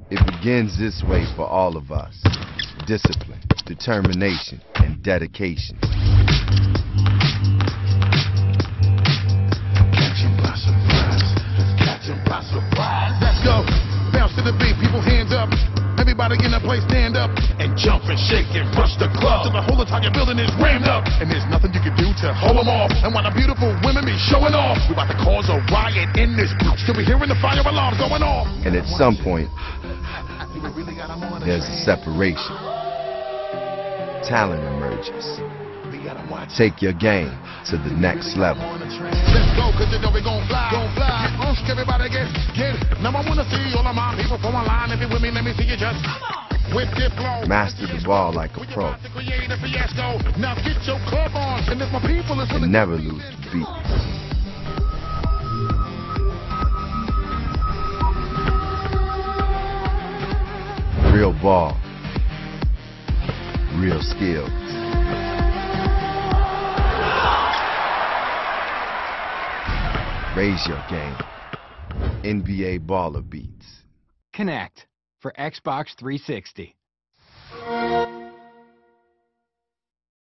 It begins this way for all of us. Discipline, determination, and dedication. Catch him by surprise. Catch him by surprise. Let's go. Bounce to the beat, people hands up. Everybody in the place stand up and jump and shake and rush the club till the whole entire building is rammed up. And there's nothing you can do to hold them off. And while the beautiful women be showing off, we about to cause a riot in this bitch till we hearing the fire alarms going off. And at some point, there's a separation. Talent emerges. Take your game to the next level. Let's go, cause you know we gon' fly. Everybody get it. Now I wanna see all of my people from online. If you with me, let me see you just with this flow. Master the ball like a pro. Now get your club on, and if my people is And never lose the beat. Real ball. Real skills. Raise your game. NBA Baller Beats. Kinnect for Xbox 360.